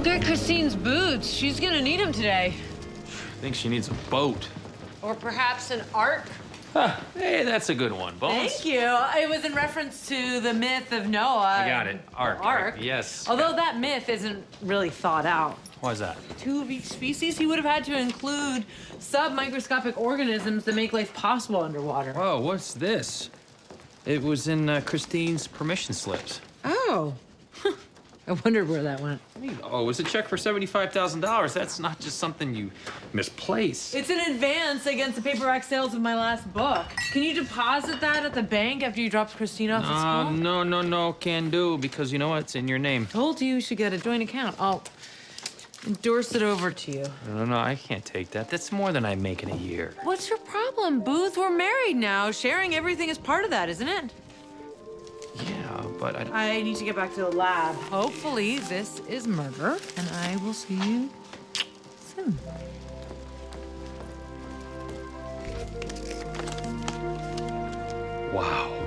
I'll get Christine's boots. She's gonna need them today. I think she needs a boat. Or perhaps an ark. Huh. Hey, that's a good one, Bones. Thank you. It was in reference to the myth of Noah. I got it. Ark. Ark. Yes. Although that myth isn't really thought out. Why's that? 2 of each species, he would have had to include submicroscopic organisms that make life possible underwater. Whoa, what's this? It was in Christine's permission slips. Oh. I wondered where that went. Oh, it was a check for $75,000. That's not just something you misplace. It's an advance against the paperback sales of my last book. Can you deposit that at the bank after you dropped Christine off at school? No, can do, because you know what? It's in your name. Told you should get a joint account. I'll endorse it over to you. No, I can't take that. That's more than I make in a year. What's your problem, Booth? We're married now. Sharing everything is part of that, isn't it? Yeah, but I need to get back to the lab. Hopefully, this is murder, and I will see you soon. Wow.